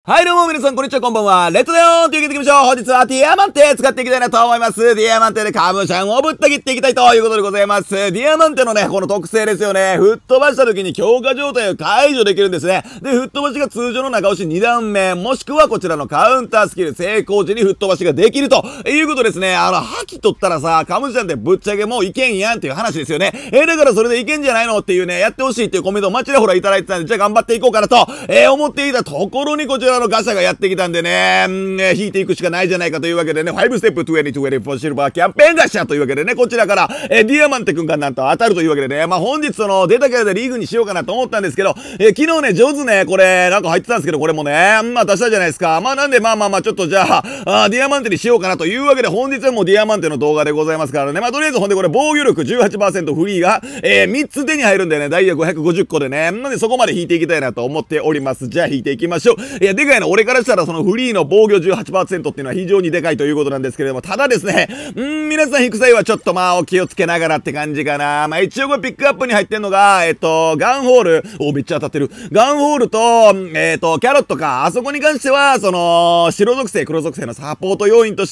はい、どうも皆さん、こんにちは、こんばんは。レッドデヨンというわけでいきましょう。本日はディアマンテ使っていきたいなと思います。ディアマンテでカムシャンをぶった切っていきたいということでございます。ディアマンテのね、この特性ですよね。吹っ飛ばした時に強化状態を解除できるんですね。で、吹っ飛ばしが通常の中押し2段目、もしくはこちらのカウンタースキル成功時に吹っ飛ばしができるということですね。覇気取ったらさ、カムシャンってぶっちゃけもういけんやんっていう話ですよね。だからそれでいけんじゃないのっていうね、やってほしいっていうコメントをちらほらいただいてたんで、じゃあ頑張っていこうかなと、思っていたところにこちらのガシャがやってきたんでね、引いていくしかないじゃないかというわけでね、5ステップ2024シルバーキャンペーンガシャというわけでね、こちらから、ディアマンテくんがなんと当たるというわけでね、本日出たキャラでリーグにしようかなと思ったんですけど、昨日ね、上手ね、これ、なんか入ってたんですけど、これもね、出したじゃないですか。なんでちょっとじゃあ、ディアマンテにしようかなというわけで、本日はもうディアマンテの動画でございますからね、とりあえずほんでこれ防御力 18% フリーが、3つ手に入るんでね、ダイヤ550個でね、なんでそこまで引いていきたいなと思っております。じゃあ引いていきましょう。いや、でかいな、俺からしたらそのフリーの防御 18% っていうのは非常にでかいということなんですけれども、ただですね、皆さん引く際はちょっとお気をつけながらって感じかな。一応これピックアップに入ってんのが、ガンホール、めっちゃ当たってる。ガンホールと、キャロットか。あそこに関しては、白属性、黒属性のサポート要員として、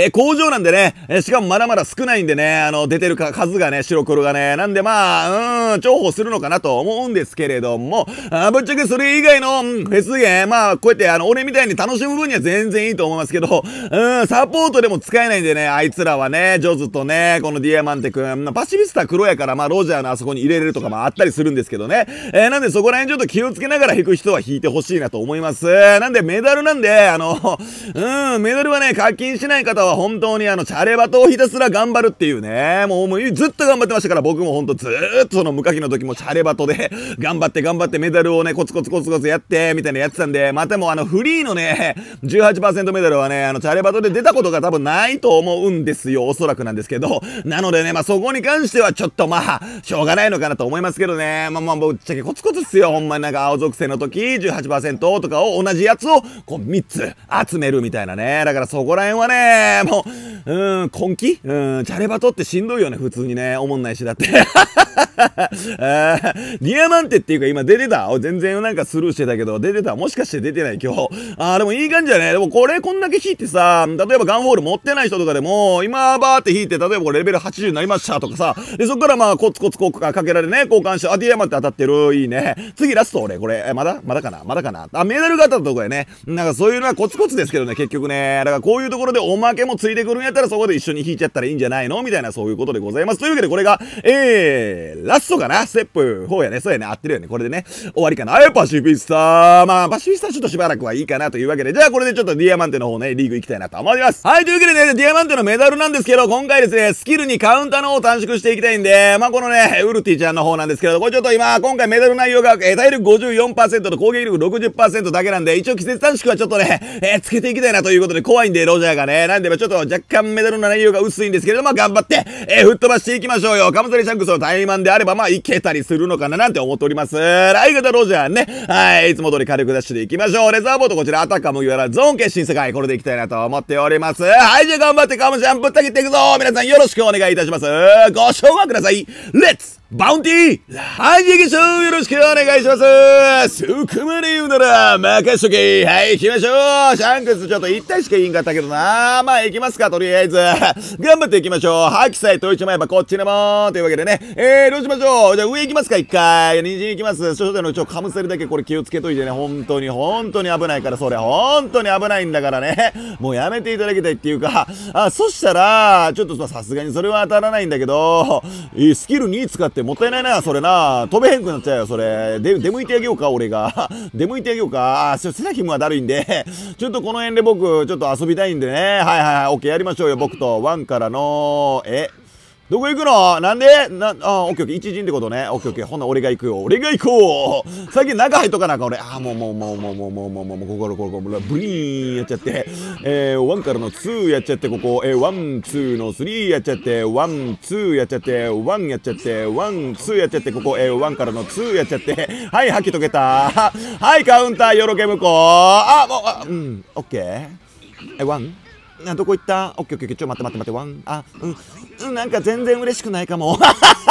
工場なんでね、しかもまだまだ少ないんでね、出てる数がね、白黒がね、なんで重宝するのかなと思うんですけれども、ぶっちゃけそれ以外の、フェスゲー、こうやって俺みたいに楽しむ分には全然いいと思いますけど、サポートでも使えないんでね、あいつらはね、ジョズとね、このディアマンテくん、パシフィスタ黒やから、ロジャーのあそこに入れれるとかもあったりするんですけどね。なんでそこら辺ちょっと気をつけながら引く人は引いてほしいなと思います。なんでメダルなんで、メダルはね、課金しない方は本当にチャレバトをひたすら頑張るっていうね、もうずっと頑張ってましたから、僕もほんとずーっとその無課金の時もチャレバトで頑張ってメダルをね、コツコツやって、みたいなやってたんで、でもフリーのね、18% メダルはね、チャレバトで出たことが多分ないと思うんですよ。おそらくなんですけど。なのでね、そこに関してはちょっとしょうがないのかなと思いますけどね。ぶっちゃけコツコツっすよ。ほんまになんか青属性の時 18% とかを同じやつをこう3つ集めるみたいなね。だからそこら辺はね、根気チャレバトってしんどいよね、普通にね。おもんないしだって。ディアマンテっていうか今出てた全然なんかスルーしてたけど、出てたもしかして出てない今日。でもいい感じだね。でもこれこんだけ引いてさ、例えばガンホール持ってない人とかでも、今バーって引いて、例えばこれレベル80になりましたとかさ、で、そこからコツコツかけられね、交換して、ディアマンテ当たってる。いいね。次ラスト俺、これ、まだかなメダルが当たったとこやね。なんかそういうのはコツコツですけどね、結局ね。だからこういうところでおまけもついてくるんやったらそこで一緒に引いちゃったらいいんじゃないのみたいなそういうことでございます。というわけでこれが、ラストかなステップ4やね。そうやね。合ってるよね。これでね、終わりかな。パシフィスタパシフィスタちょっとしばらくはいいかなというわけで、じゃあこれでちょっとディアマンテの方ね、リーグ行きたいなと思います。はい、というわけでね、ディアマンテのメダルなんですけど、今回ですね、スキルにカウンターの方を短縮していきたいんで、このね、ウルティちゃんの方なんですけど、これちょっと今回メダル内容が、体力 54% と攻撃力 60% だけなんで、一応季節短縮はちょっとね、つけていきたいなということで怖いんで、ロジャーがね、なんでちょっと若干メダルの内容が薄いんですけれども、頑張って、吹っ飛ばしていきましょうよ。カムサリシャンクスのタイマンであれば、いけたりするのかななんて思っております。相方ロジャーね、はい、いつも通り火力ダッシュでいきましょう。レザーボートこちらアタッカー麦わらゾーン決心世界、これでいきたいなと思っております。はい、じゃあ頑張ってカムシャンぶった切っていくぞ。皆さんよろしくお願いいたします。ご唱和ください。レッツバウンティーはい、行きましょうよろしくお願いしますそこまで言うなら、任しとけはい、行きましょうシャンクスちょっと1体しか言いんかったけどな行きますか、とりあえず。頑張っていきましょう覇気さえ解いちまえばこっちでもというわけでね。どうしましょうじゃあ上行きますか、1回。人参行きます。初手のカムセルだけこれ気をつけといてね。本当に危ないから、それ。本当に危ないんだからね。もうやめていただきたいっていうか、そしたら、ちょっとさすがにそれは当たらないんだけど、スキル2使ってもったいないな、それな。飛べへんくなっちゃうよ、それ。出向いてあげようか、俺が。出向いてあげようか。セラヒムはだるいんで、ちょっとこの辺で僕、ちょっと遊びたいんでね。はい、オッケーやりましょうよ、僕と。ワンからの、どこ行くのなんでオッケーオッケー。一陣ってことね。オッケーオッケー。ほな、俺が行くよ。俺が行こう最近中入っとかなあかん、俺。もう、ここ、ブリーンやっちゃって、1からの2やっちゃって、ここ、1、2の3やっちゃって、1、2やっちゃって、1やっちゃって、1、2やっちゃって、ここ、1からの2やっちゃって、はい、吐き解けた。はい、カウンター、よろけ向こう。オッケー。1 どこ行った？オッケーオッケー、ちょ、待って待って待って、ワン、あ、なんか全然嬉しくないかも。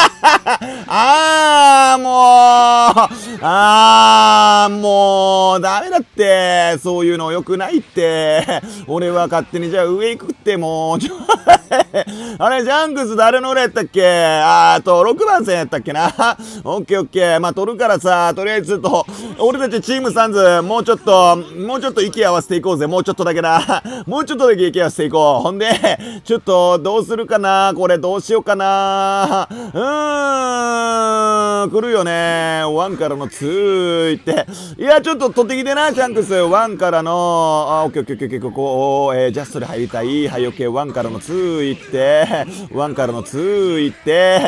もう、ダメだって、そういうの良くないって。俺は勝手にじゃあ上行くってもう、あれ、ジャンクス誰の俺やったっけ6番線やったっけな。オッケーオッケー。まあ、取るからさ、とりあえず俺たちチームサンズ、もうちょっと息合わせていこうぜ。もうちょっとだけな。もうちょっとだけ息合わせていこう。ほんで、ちょっと、どうするかなこれ、どうしようかな来るよね。1からの2行って。いや、ちょっと取ってきてな、ジャンクス。1からの、オッケーオッケーオッケー、ここ、ジャストで入りたい。はい、オッケー、1からの2行って、1からの2行って、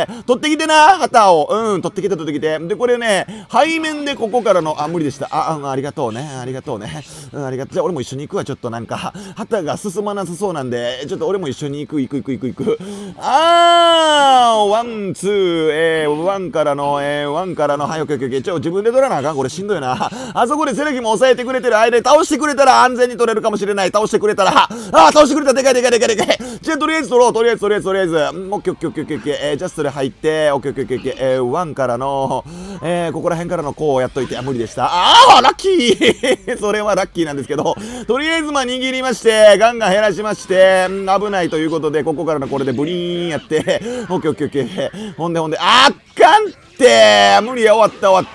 取ってきてな、旗を。取ってきて、取ってきて。で、これね、背面でここからの、無理でした。ありがとうね。ありがとうね。ありがとう。じゃあ、俺も一緒に行くわ。ちょっとなんか、旗が進まなさそうなんで、ちょっと俺も一緒に行く。ワン、ツー、1からの、1からの、はい、オッケーオッケー。自分で取らなあかん。これしんどいな。あそこでセレキも抑えてくれてる間に倒してくれたら安全に取れるかもしれない。倒してくれたら。倒してくれたらでかい。じゃあ、とりあえず取ろう。とりあえず。オッケーオッケー。ジャストで入って、オッケーオッケー。1からの、ここら辺からのこうやっといて、無理でした。ラッキーそれはラッキーなんですけど、とりあえず握りまして、ガンガン減らしまして、危ないということで、ここからのこれでブリーンやって、オッケーオッケー。ほんで、あかんって無理や、終わった。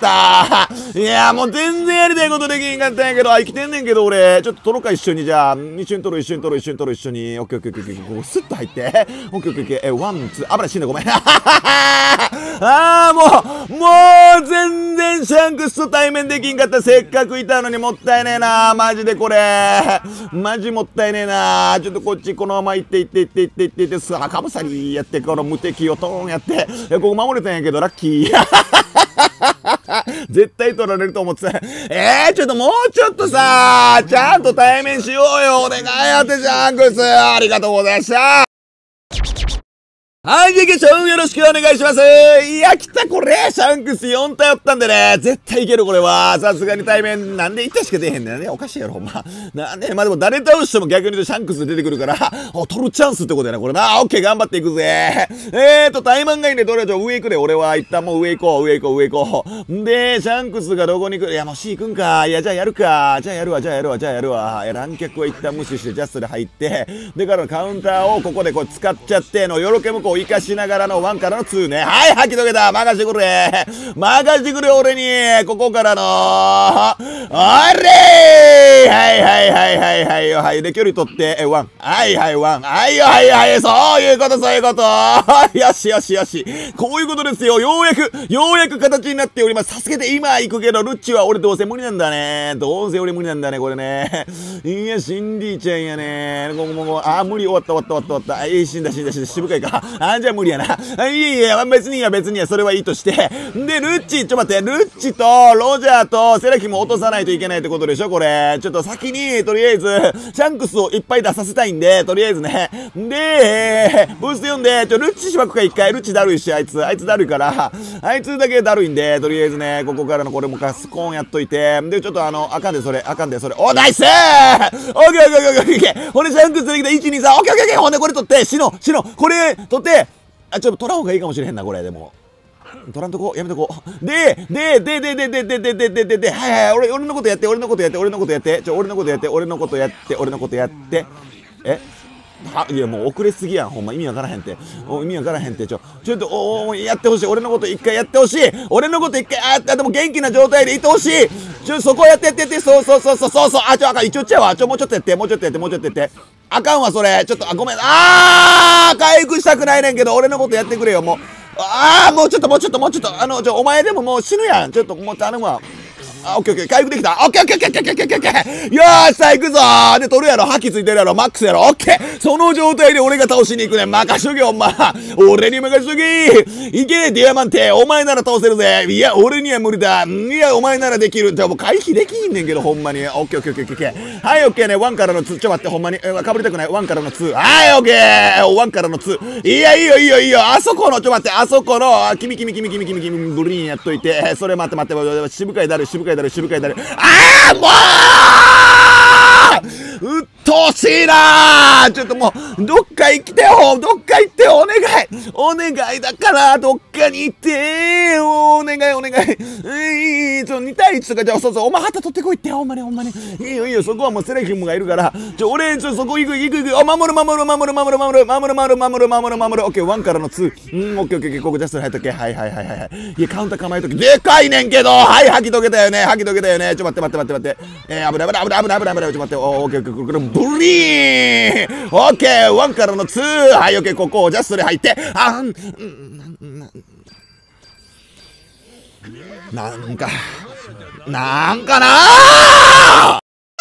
いや、もう全然やりたいことできんかったんやけど、生きてんねんけど、俺、ちょっと取ろうか、一緒に、じゃあ、一緒に取ろう、一緒に。オッケーオッケー。ここスッと入って、オッケーオッケー。ワン、ツー、危ない、死んだ、ごめん。もう、全然シャンクスと対面できんかった。せっかくいたのにもったいねえな。マジでこれ。マジもったいねえな。ちょっとこっち、このまま行って、さあ、かぶさりやって、この無敵をトーンやって、ここ守れたんやけど、ラッキー。絶対取られると思ってた。ちょっともうちょっとさ、ちゃんと対面しようよ。お願いやってシャンクス。ありがとうございました。はい、劇場よろしくお願いします。いや、来たこれ、シャンクス4頼ったんでね、絶対いけるこれは。さすがに対面、なんで1体しか出へんねんね。おかしいやろ、ほんま。なんで、でも誰倒しても逆に言うとシャンクス出てくるから、取るチャンスってことやな、これな。オッケー、頑張っていくぜ。タイマンがいいね、どれじゃ上行くで、俺は一旦もう上行こう。んで、シャンクスがどこに行く？いや、もう C 行くんか。いや、じゃあやるか。じゃあやるわ。乱脚は一旦無視してジャストで入って、でからのカウンターをここでこう使っちゃって、よろけ向こう生かしながらの1からの2ね。はい、吐き解けた。任してくれ、俺に。ここからの、あれーはい。で、距離取って、1。はい、1。そういうこと。よし。こういうことですよ。ようやく形になっております。助けて今行くけど、ルッチは俺どうせ無理なんだね。これね。いや、シンディちゃんやね。無理、終わった。死んだ。渋いか。じゃあ無理やな。いや、別にや、それはいいとして。で、ルッチとロジャーとセラキも落とさないといけないってことでしょ、これ。ちょっと先に、とりあえず、シャンクスをいっぱい出させたいんで、とりあえずね。で、ブースト読んで、ルッチしばくか一回。ルッチだるいし、あいつだるいから、あいつだけだるいんで、とりあえずね、ここからのこれもスコーンやっといて、で、ちょっとあかんで、それ。お、ナイスー！オッケー。ほんで、シャンクスできた、1、2、3、オッケー。ほんで、これ取って、シノ、これ取って、ちょっと取らんほうがいいかもしれへんな、これ、でも。取らんとこ、やめとこ。で、はい、俺のことやって。俺のことやって。いや、もう遅れすぎやん、ほんま。意味わからへんって。ちょっと、やってほしい。俺のこと一回やってほしい。でも元気な状態でいてほしい。そこやって。そう。あかん。一応ちゃうわ。もうちょっとやって。あかんわ、それ。ちょっと、ごめん。回復したくないねんけど、俺のことやってくれよ、もう。もうちょっと。お前でももう死ぬやん。ちょっと、もう頼むわ。オッケー。回復できた。オッケー。よーし、さあ行くぞー。で、取るやろ。覇気ついてるやろ。マックスやろ。オッケー。その状態で俺が倒しに行くねん。任しとけよ、お前。俺に任しとけ。いけ、ディアマンテ。お前なら倒せるぜ。いや、俺には無理だ。いや、お前ならできる。じゃあもう回避できんねんけど、ほんまに。オッケー。はい、オッケーね。1からの2。待って、ほんまに。かぶりたくない。1からの2。はい、オッケー。1からの2。いや、いいよ。あそこの、待って、あそこの、君、ブリーンやっといて。それ待って。渋かいだる。もうっとうしいなー。ちょっともう、どっか行ってよ。どっか行ってよ。お願い。お願いだから、どっかに行ってー。お願い、お願い。2対1とかじゃあ、そうそう、お前旗取ってこいってよ。ほんまに、ほんまに。いいよ、いいよ。そこはもうセレヒムがいるから。俺、そこ行く、行く、行く。守る。オッケー、1からの2。オッケー、オッケー、ここジャストに入っとけ。はい。いや、カウンター構えとけ。でかいねんけど。はい、吐き溶けたよね。ちょ、待って。危ない。ちょ、待って。オッケー、ブリーン。オッケー、1からの2。はい、オッケー、ここジャストに入って。なんかなー。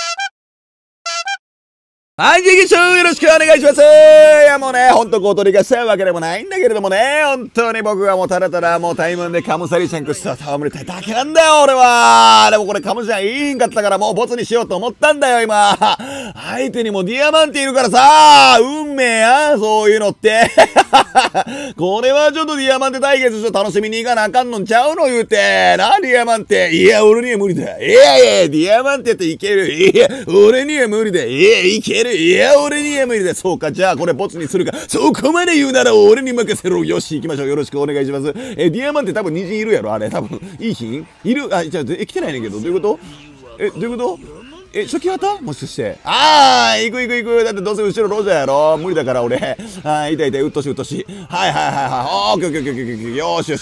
はい、劇場よろしくお願いします。いや、もうね、ほんと小鳥がしたいわけでもないんだけれどもね、本当に僕はもうただただもうタイムンでカムサリシャンクスと戯れたいだけなんだよ、俺は。でもこれカムシャンいいんかったからもうボツにしようと思ったんだよ、今。相手にもディアマンティいるからさ、運命や、そういうのって。これはちょっとディアマンテ対決して楽しみに行かなあかんのんちゃうの言うて。な、ディアマンテ。いや、俺には無理だ。いや、ディアマンテっていける。いや、俺には無理だ。いや、いける。いや、俺には無理だ。そうか、じゃあこれボツにするか。そこまで言うなら俺に任せろ。よし、行きましょう。よろしくお願いします。ディアマンテ多分虹いるやろ、あれ。多分。いい品いるあ、じゃあ、来てないねんけど。どういうことどういうこと初期型もしかして。行く。だってどうせ後ろロジャーやろ。無理だから俺。痛い、うっとし。はい。オッケー。よし。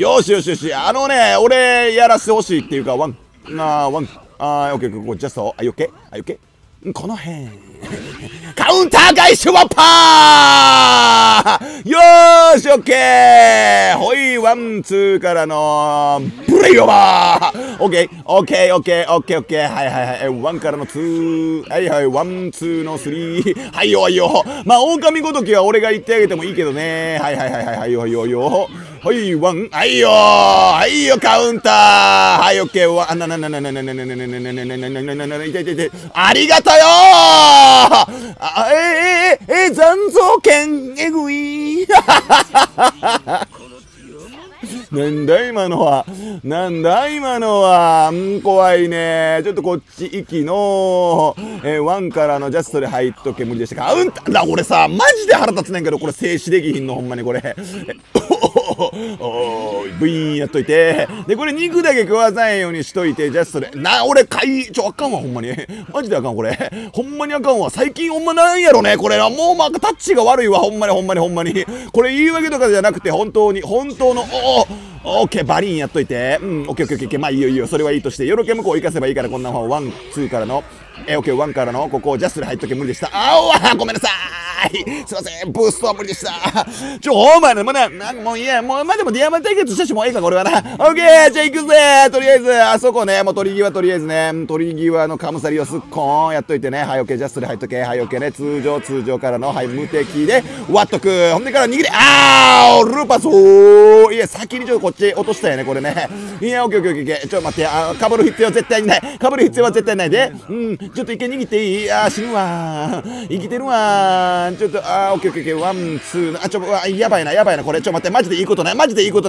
俺やらせてほしいっていうか、オッケー、ここ、ジャスト。オッケーこの辺。カウンター返しワッパー。よーし、オッケー。ほい、ワン、ツーからの、ブレイオーバー。オッケー。はい。ワンからのツー。はい、ワン、ツーのスリー。はいよ。まあ、狼ごときは俺が言ってあげてもいいけどね。はいよ。はい、ワン。はいよ、カウンター。はい、オッケー。痛い。ありがとよー。残像剣えぐい。なんだ今のは。怖いね。ちょっとこっち行きの、ワンからのジャストで入っとけ無理でしたか。俺さ、マジで腹立つねんけど、これ静止できひんの、ほんまにこれ。ブイーンやっといて。で、これ肉だけ食わさんようにしといて、ジャストで。俺、あかんわ、ほんまに。マジであかん、これ。ほんまにあかんわ。最近ほんまなんやろね、これ。もうタッチが悪いわ、ほんまに。これ言い訳とかじゃなくて、本当の、オッケー、バリーンやっといて。オッケー。まあいいよ。それはいいとして。よろけ向こう行かせばいいから、こんなもん。ワン、ツーからの。オッケー、ワンからの、ここ、ジャストで入っとけ無理でした。ごめんなさい。すいません、ブーストは無理でした。お前ね、もういいや、でもディアマン対決したし、もういいか、これはな。オッケー、じゃあ行くぜ。とりあえず、あそこね、もう取り際のカムサリをすっこーんやっといてね。はい、オッケー、ジャストで入っとけ。はい、オッケーね。通常からの、はい、無敵で、割っとく。ほんでから逃げて、ルーパスいや、先にちょっとこっち落としたよね、これね。いや、オッケー。ちょっと待って、かぶる必要は絶対ないで。ちょっと一回握っていい？死ぬわ。生きてるわ。ちょっと、オッケー。ワン、ツー、やばいな。これ、待って、マジでいいことない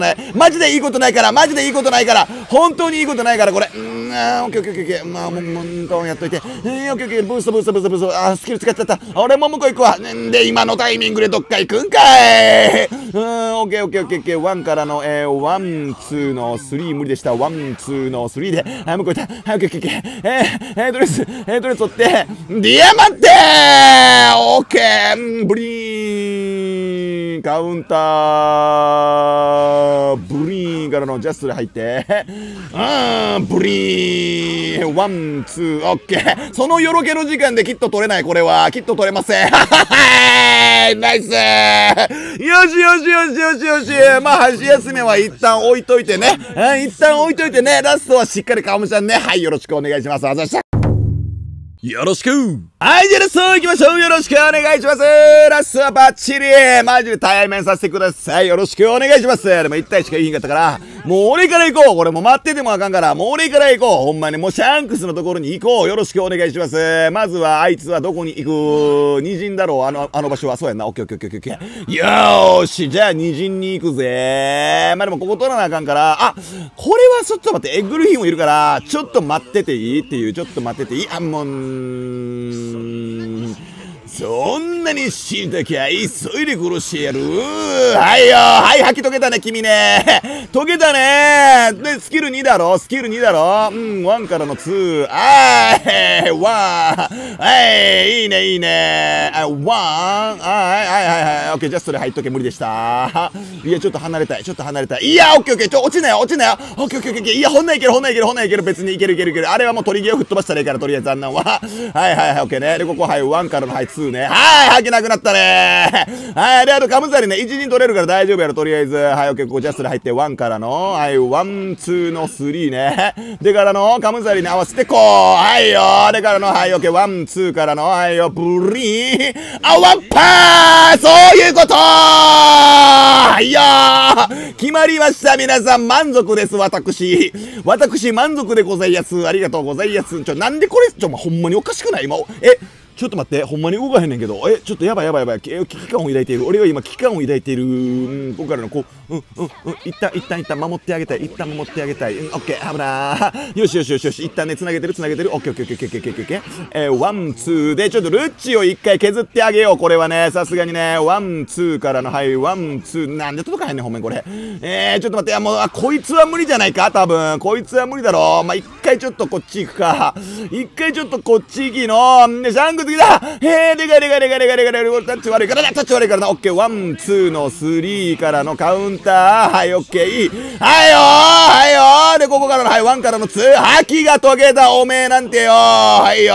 から。本当にいいことないから、これ。オッケー。まあ、もう、やっといて。オッケー。ブースト。スキル使っちゃった。俺も向こう行くわ。で、今のタイミングでどっか行くんかい。オッケー。ワンからの、ワン、ツーのスリー無理でした。ワン、ツーのスリーで、向こう行った。オッケー。とりあえず取って、ディアマンテー。オッケー。ブリーン。カウンター。ブリーンからのジャストで入って、ブリーン。ワン、ツー、オッケー。そのよろけの時間できっと取れない、これは。きっと取れません。ナイス。よし。まあ、箸休めは一旦置いといてね。ラストはしっかりカムちゃんね。はい、よろしくお願いします。あざした。よろしく。はい、じゃあラスト行きましょう。よろしくお願いします。ラストはバッチリ。マジで対面させてください。よろしくお願いします。でも1体しか言いひんかったから、もう俺から行こう。これもう待っててもあかんから、もう俺から行こう。ほんまにもうシャンクスのところに行こう。よろしくお願いします。まずはあいつはどこに行く？虹だろう。あの場所は。そうやんな。オッケー。よーし。じゃあ虹に行くぜ。まあでもここ取らなあかんから、これはちょっと待って、エッグルフィンもいるから、ちょっと待ってていいっていう、もう、 そんなに死にたきゃ急いで殺してやる。はいよ。はい、吐き解けたね、君ね。解けたね。で、スキル2だろ。スキル2だろ。1からの2。はい、1。はい、いいね、いいね。1。はい、はい。オッケー、じゃあそれ入っとけ。無理でした。いや、ちょっと離れたい。いや、オッケー、オッケー。落ちなよ。オッケー、オッケー。いや、ほんないける。別にいける。あれはもう取り際を吹っ飛ばしたらいいから、とりあえずあんなんは。はい、オッケーね。で、ここ、はい、1からの、はい、2ね。はい、吐けなくなったね。はい、で、あと、カムザリね。1人取れるから大丈夫やろ、とりあえず。はい、オッケー、ここ、ジャストで入って、1からの、はい、1、2の3ね。でからの、カムザリに合わせて、こう。はいよ。でからの、はい、オッケー、1、2からの、はいよ、ブリーン。あわっぱー、そういうことー。はいよー。決まりました、皆さん。満足です、私満足でございます。ありがとうございます。なんでこれ、ほんまにおかしくない今、ちょっと待って、ほんまに動かへんねんけど、ちょっとやばい。危機感を抱いている。俺は今危機感を抱いている。ここからの、こう、一旦守ってあげたい。オッケー、危なー。よし。一旦ね、繋げてる。オッケー。ワン、ツーで、ちょっとルッチを一回削ってあげよう。これはね、さすがにね、ワン、ツーからの、はい、ワン、ツー、なんで届かへんねん、ほんまにこれ。ちょっと待って、もう、こいつは無理じゃないか、多分。こいつは無理だろ。まあ、一回ちょっとこっち行くか。一回ちょっとこっち行きの。で、シャンク次だ。でかい。タッチ悪いからな。オッケー、ワン、ツーの3からのカウンター。はい、オッケー、いい。はいよ。で、ここからの、はい、1からの2。吐きが解けた、おめえなんてよ。はい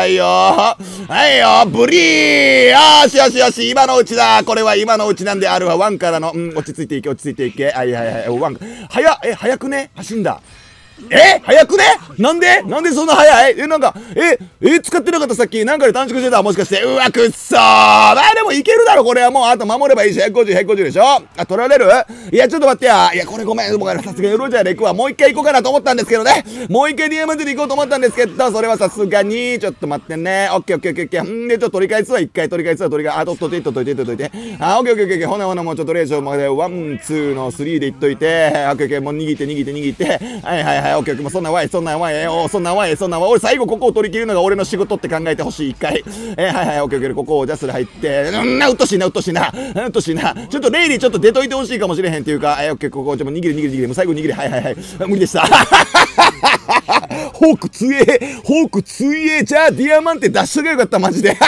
よ。ブリー。よし。今のうちだ。これは今のうちなんであるわ。1からの、落ち着いていけ。はい。早くね走んだ。早くね。なんでそんな早い。使ってなかったさっき。なんかで短縮してたもしかして。うわ、くっそー。まあでもいけるだろ、これはもう。あと守ればいいし、150でしょ。取られる。いや、ちょっと待ってや。いや、これごめん。さすがにロジャーで行くわ。もう一回行こうかなと思ったんですけどね。もう一回ディアマンテで行こうと思ったんですけど、それはさすがに、ちょっと待ってね。オッケー。で、ちょっと取り返すわ。一回取り返すわ。取り返す。といて。オッケー。ほな、もうちょっととりあえず、まで、1、2の3でいっといて。オッケー。もう握って。はい、オッケー。もうそんなんわい。俺最後ここを取り切るのが俺の仕事って考えてほしい、一回。はい、オッケー。ここをジャスで入って。うっとしいな。ちょっとレイリーちょっと出といてほしいかもしれへんっていうか、オッケー、ここ、握り。もう最後握り。はい。無理でした。ホーク強え。じゃあ、ディアマンテ出しとけばよかった、マジで。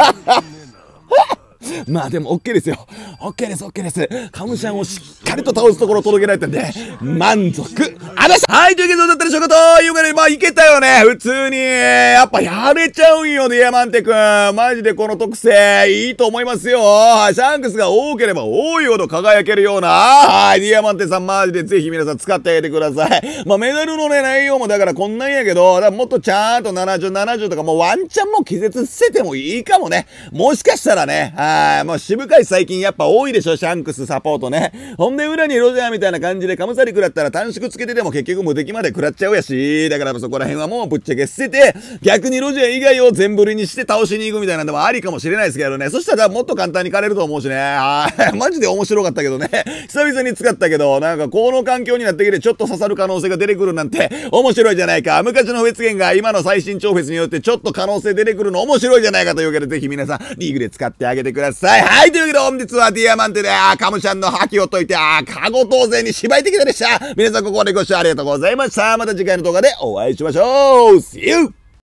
まあでも OK ですよ。OK です。カムシャンをしっかりと倒すところを届けられたんで、満足。はい、ということだったでしょうかということで、まあいけたよね。普通に。やっぱやれちゃうんよ、ディアマンテくん。マジでこの特性、いいと思いますよ。シャンクスが多ければ多いほど輝けるような。はい、ディアマンテさんマジでぜひ皆さん使ってあげてください。まあメダルのね、内容もだからこんなんやけど、だからもっとちゃんと70とかもうワンチャンも気絶せてもいいかもね。もしかしたらね。はい、もう渋会最近やっぱ多いでしょ、シャンクスサポートね。ほんで裏にロジャーみたいな感じでカムサリ食らったら短縮つけてても結局無敵まで食らっちゃうやし、だからそこら辺はもうぶっちゃけ捨てて、逆にロジャー以外を全振りにして倒しに行くみたいなのもありかもしれないですけどね。そしたらもっと簡単に狩れると思うしね。はい。マジで面白かったけどね。久々に使ったけど、なんかこの環境になってきてちょっと刺さる可能性が出てくるなんて面白いじゃないか。昔のフェスゲンが今の最新超フェスによってちょっと可能性出てくるの面白いじゃないかというわけで、ぜひ皆さんリーグで使ってあげてください。はい。というわけで本日はディアマンテで、カムシャンの覇気を解いて、カゴ当選に芝居的でした。皆さんここまでご視聴ありがとうございました。また次回の動画でお会いしましょう。See you!